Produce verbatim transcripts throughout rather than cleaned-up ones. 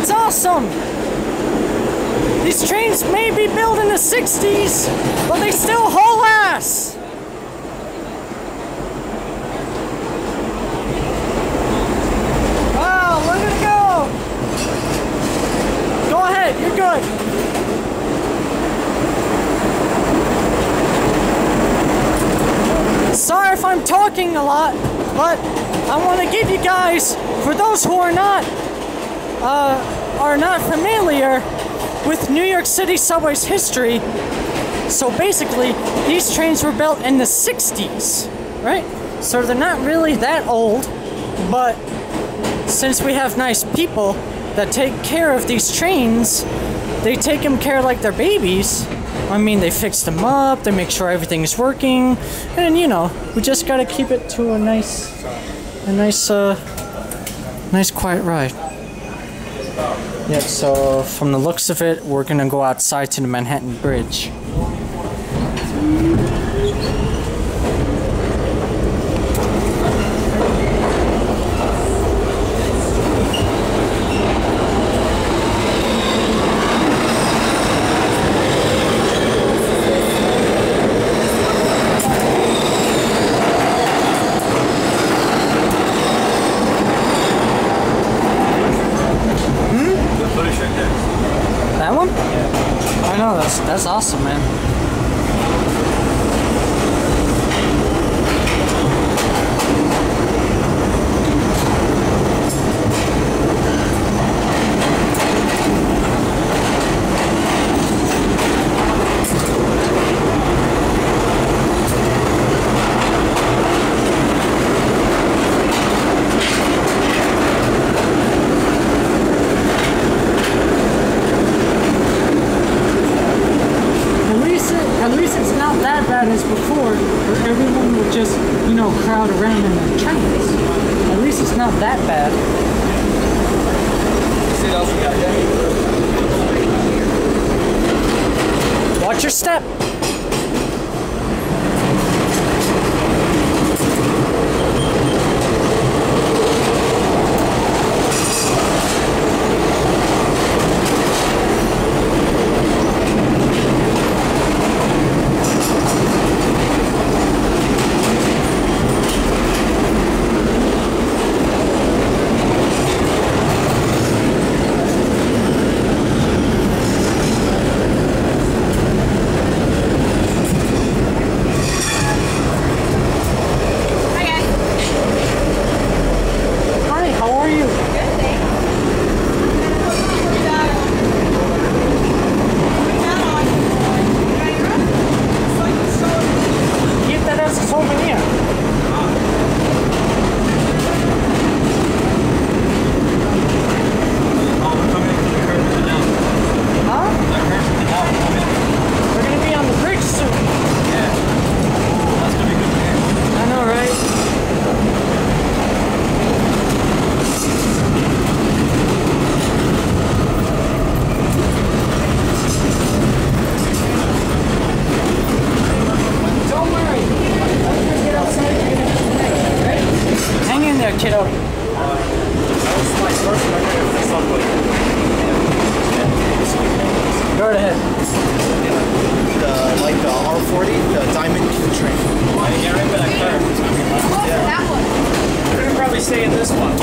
It's awesome! These trains may be built in the sixties, but they still haul ass! Wow, look at it go! Go ahead, you're good. Sorry if I'm talking a lot, but I want to give you guys, for those who are not, uh, are not familiar with New York City subway's history. So basically, these trains were built in the sixties, right? So they're not really that old, but since we have nice people that take care of these trains, they take them care like they're babies. I mean, they fix them up, they make sure everything's working, and you know, we just gotta keep it to a nice, a nice, uh, nice quiet ride. Yep, so from the looks of it, we're gonna go outside to the Manhattan Bridge. That one? Yeah. I know, that's that's awesome, man. As before, where everyone would just, you know, crowd around in their trains. At least it's not that bad. See what else we got? Watch your step. Kiddo. That was my first memory of the subway. Go right ahead. The, like the R forty, the Diamond Q train. Yeah, right by that curve. Yeah. That one. We're gonna probably stay in this one.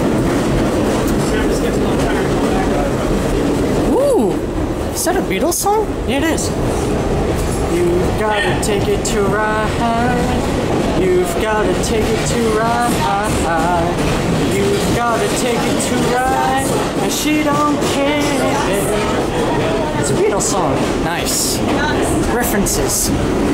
Ooh! Is that a Beatles song? Yeah, it is. You've gotta take it to ride. You've gotta take it to ride. You've gotta take it to ride. And she don't care. It's a Beatles song. Nice. References.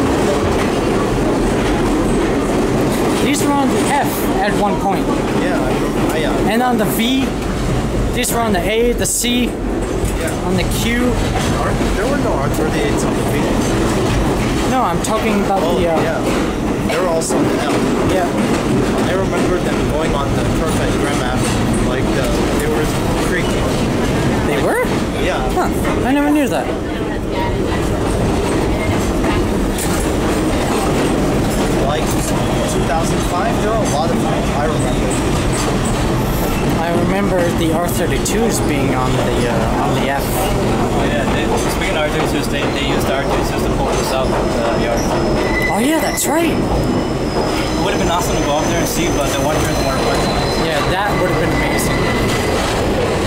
These were on the F at one point. Yeah, I, uh, And on the V. These were on the A, the C, yeah. on the Q. There were no R thirty-eights on the V. No, I'm talking about Oh, the. Uh, yeah. They were also on the L. Yeah. I remember them going on the curve at Grand Ave, like the, they were creaking. They were? Yeah. Huh. I never knew that. Like two thousand five, there were a lot of them. I remember. I I remember the R thirty-twos being on the uh, on the F. Oh yeah, they, speaking of R thirty-twos, they, they used the R thirty-twos to pull us out of the yard. Oh yeah, that's right. It would have been awesome to go up there and see, but the one turn the water park. Yeah, that would have been amazing.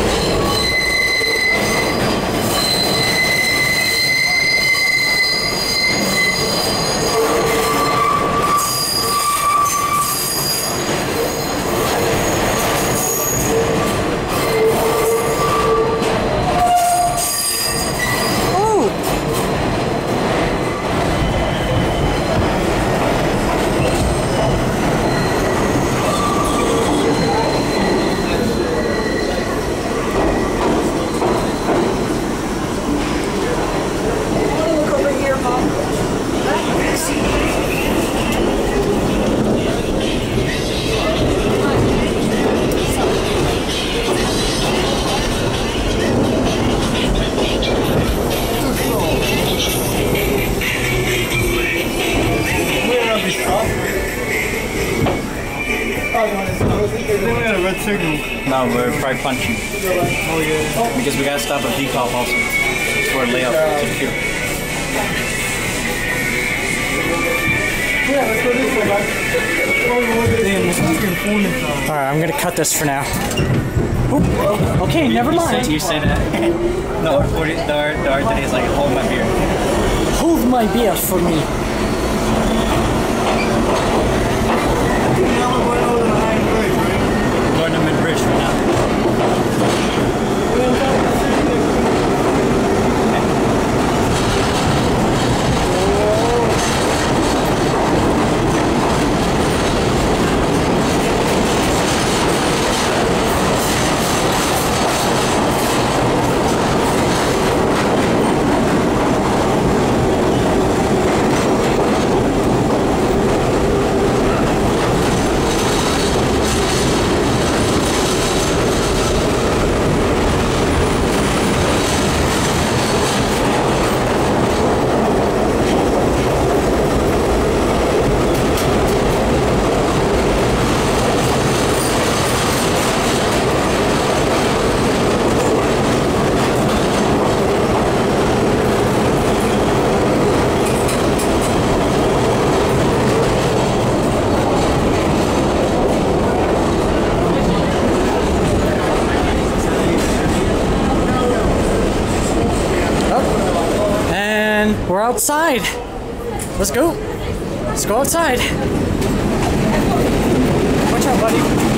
No, we're probably punching. Oh yeah. Because we gotta stop at decaf also. For a layout to the queue. Yeah, let's go this way, man. Alright, I'm gonna cut this for now. Oop. Okay, never You mind. say, you say that. No, R forty, the R, the R thirty is like, hold my beer. Hold my beer for me. We're going to mid-bridge right now. We're outside. Let's go. Let's go outside. Watch out, buddy.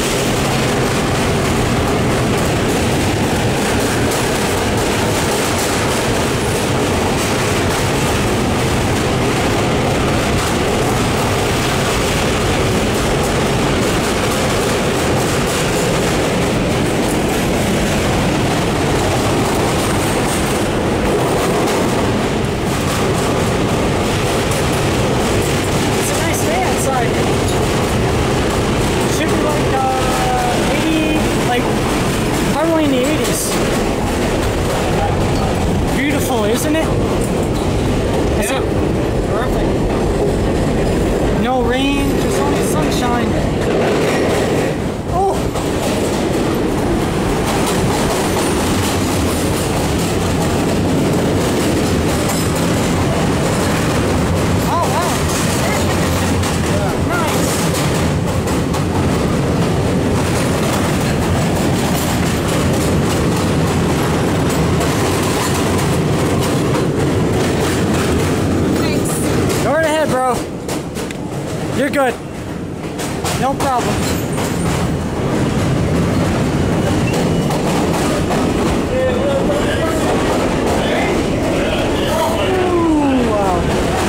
Isn't it? Is yeah. it perfect? No rain, just only sunshine. Oh! Oh wow! Nice. You're good. No problem. Ooh, wow.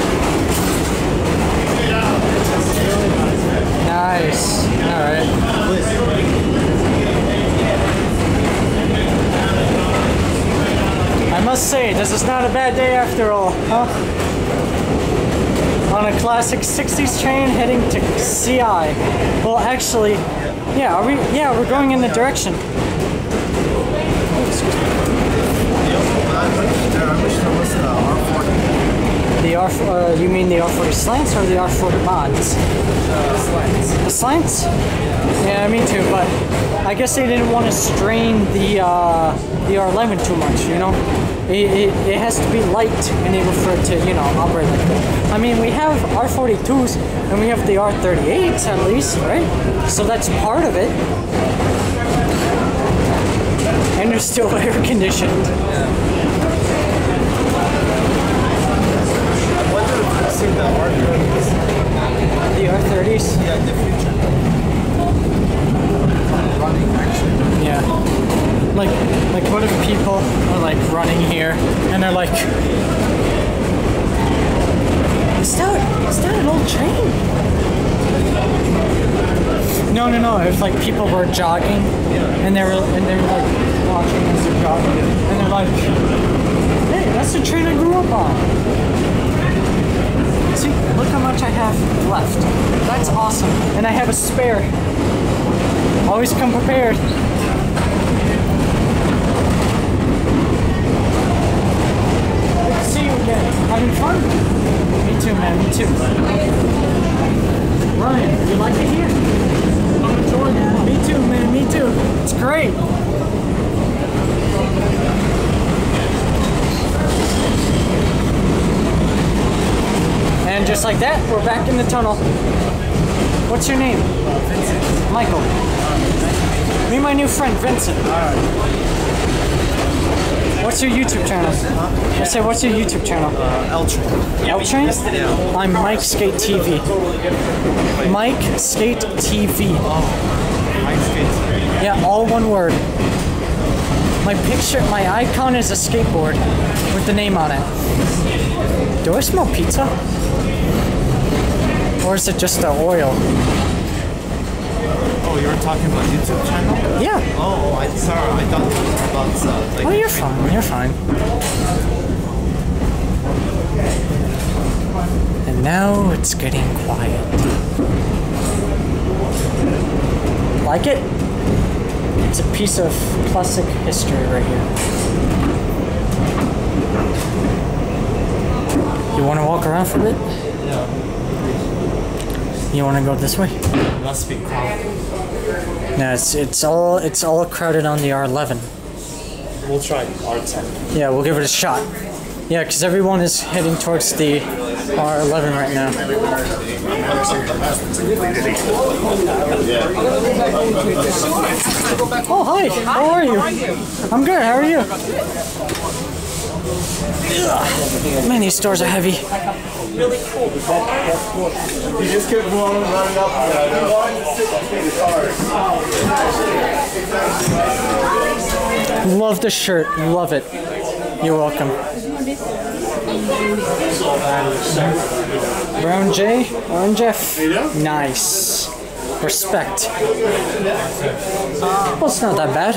Nice. All right. I must say, this is not a bad day after all, huh? On a classic sixties train heading to C I. Well, actually, yeah, are we? Yeah, we're going in the direction. The R, uh, Uh, you mean the R forty slants or the R forty mods? Uh, slants. The slants? Yeah, me too. But I guess they didn't want to strain the uh, the R eleven too much. You know, it, it, it has to be light in order for it to, you know, operate like that. I mean, we have R forty-twos and we have the R thirty-eights at least, right? So that's part of it. And they're still air conditioned. I wonder if I've seen the R thirties. The R thirties? Yeah, in the future. Running, actually. Yeah. Like, like what if people are like running here and they're like, is that, is that an old train? No, no, no. If like people were jogging and they were and they were like watching as they're jogging and they're like, hey, that's the train I grew up on. See, look how much I have left. That's awesome. And I have a spare. Always come prepared. Good to see you again. Having fun? Me too, man. Me too. Ryan, you like it here? I'm enjoying it. Me too, man. Me too. It's great. And just like that, we're back in the tunnel. What's your name? Uh, Vincent. Michael. Uh, Meet my new friend, Vincent. Alright. What's your YouTube channel? Huh? I said, what's your YouTube channel? Uh, L-Train. L-Train? Yeah. I'm Mike Skate T V. Mike Skate T V. Oh, Mike Skate. Yeah, all one word. My picture, my icon is a skateboard with the name on it. Do I smell pizza? Or is it just the oil? Oh, you were talking about YouTube channel? Yeah. Oh, I sorry. I thought it was about uh, like. Oh, you're fine. You're fine. And now it's getting quiet. Like it? It's a piece of classic history right here. You want to walk around for a bit? Yeah. You want to go this way? It must be crowded. No, it's it's all it's all crowded on the R eleven. We'll try R ten. Yeah, we'll give it a shot. Yeah, because everyone is heading towards the R eleven right now. Oh, hi. How are you? I'm good. How are you? Ugh. Man, these stores are heavy. Really cool. You just kept running, running up. Love the shirt. Love it. You're welcome. Brown J, Orange F. Nice. Respect. Well, it's not that bad.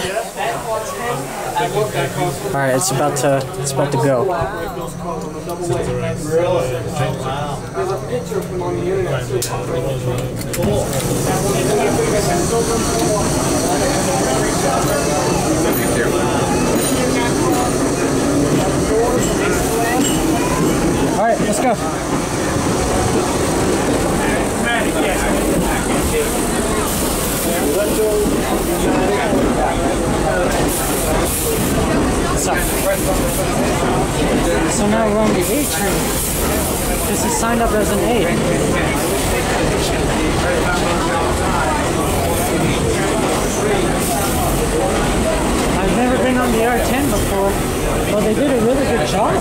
All right, it's about to it's about to go. All right, let's go. So, so now we're on the A train. This is signed up as an A. I've never been on the R ten before, but they did a really good job.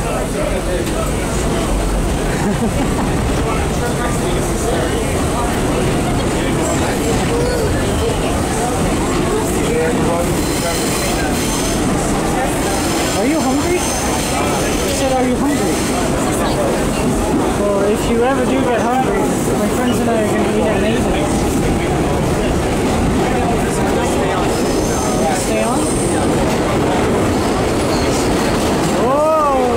Are you hungry? I said, are you hungry? Well, if you ever do get hungry, my friends and I are going to eat at Nathan's. Stay on? Whoa!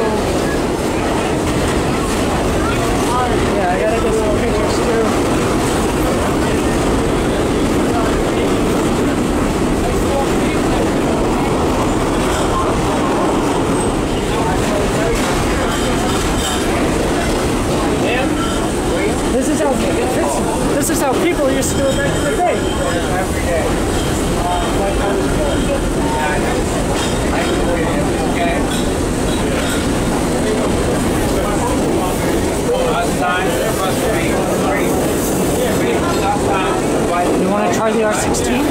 Yeah, I gotta get some pictures too. do it back to the day. Every day. Uh, like I was told. Yeah, I know. I can believe it. Okay. Last time, it must be three. Three. Last time. You want to try the R sixteen?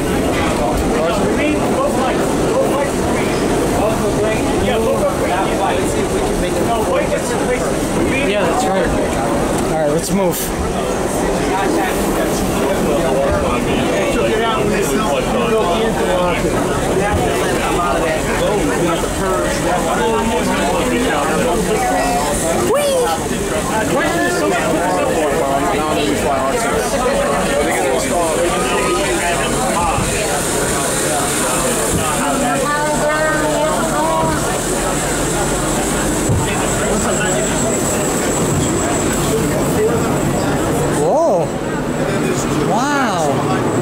Yeah, that's right. Alright, let's move. Whoa! Wow!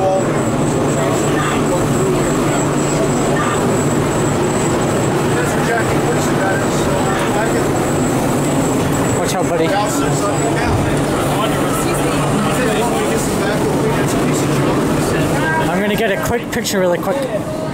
Watch out, buddy. I'm gonna get a quick picture really quick.